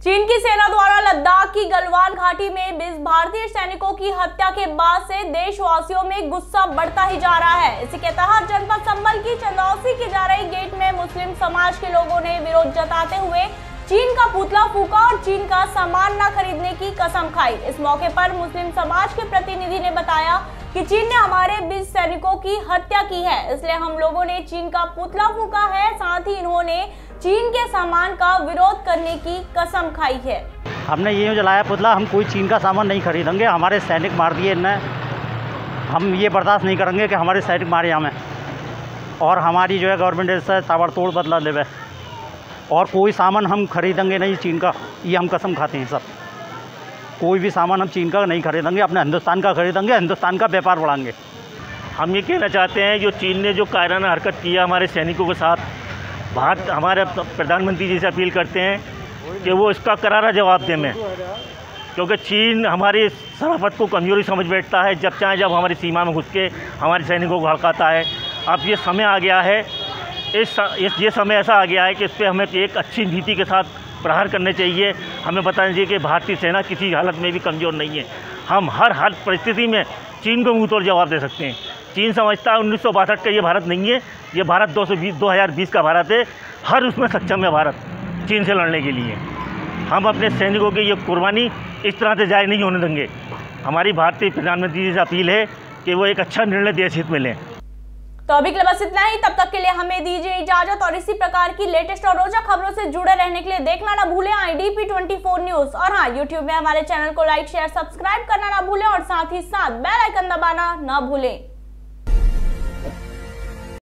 चीन की सेना द्वारा लद्दाख की गलवान घाटी में 20 भारतीय सैनिकों की हत्या के बाद से देशवासियों में गुस्सा बढ़ता ही जा रहा है। इसी के तहत जनपद संभल की चंदौसी की जा रही गेट में मुस्लिम समाज के लोगों ने विरोध जताते हुए चीन का पुतला फूका और चीन का सामान न खरीदने की कसम खाई। इस मौके पर मुस्लिम समाज के प्रतिनिधि ने बताया कि चीन ने हमारे 20 सैनिकों की हत्या की है, इसलिए हम लोगों ने चीन का पुतला फूका है। साथ ही इन्होंने चीन के सामान का विरोध करने की कसम खाई है। हमने ये जलाया पुतला, हम कोई चीन का सामान नहीं खरीदेंगे। हमारे सैनिक मार दिए इन्हें, हम ये बर्दाश्त नहीं करेंगे कि हमारे सैनिक मारे हमें, और हमारी जो है गवर्नमेंट इससे ताबड़तोड़ बदला लेवे, और कोई सामान हम खरीदेंगे नहीं चीन का। ये हम कसम खाते हैं सब, कोई भी सामान हम चीन का नहीं खरीदेंगे, अपने हिंदुस्तान का खरीदेंगे, हिंदुस्तान का व्यापार बढ़ाएंगे। हम ये कहना चाहते हैं जो चीन ने जो कायराना हरकत किया हमारे सैनिकों के साथ, भारत हमारे प्रधानमंत्री जी से अपील करते हैं कि वो इसका करारा जवाब दें में, क्योंकि चीन हमारी शराफत को कमज़ोरी समझ बैठता है। जब चाहे जब हमारी सीमा में घुस के हमारे सैनिकों को भड़काता है। अब ये समय आ गया है, ये समय ऐसा आ गया है कि इस पर हमें एक अच्छी नीति के साथ प्रहार करने चाहिए। हमें बताना चाहिए कि भारतीय सेना किसी हालत में भी कमज़ोर नहीं है। हम हर परिस्थिति में चीन को मुँह तोड़ जवाब दे सकते हैं। चीन समझता है 1962 का ये भारत नहीं है, ये भारत 2020 का भारत है। हर उसमें सक्षम है भारत चीन से लड़ने के लिए। हम अपने सैनिकों की ये कुर्बानी इस तरह से जारी नहीं होने देंगे। हमारी भारतीय प्रधानमंत्री जी से अपील है कि वो एक अच्छा निर्णय देश हित में लें। तो अभी के लिए बस इतना ही। तब तक के लिए हमें दीजिए इजाजत, और इसी प्रकार की लेटेस्ट और रोजा खबरों से जुड़े रहने के लिए देखना ना भूलें IDP24 न्यूज। और हाँ, यूट्यूब में हमारे चैनल को लाइक शेयर सब्सक्राइब करना ना भूलें, और साथ ही साथ बेल आइकन दबाना ना भूलें।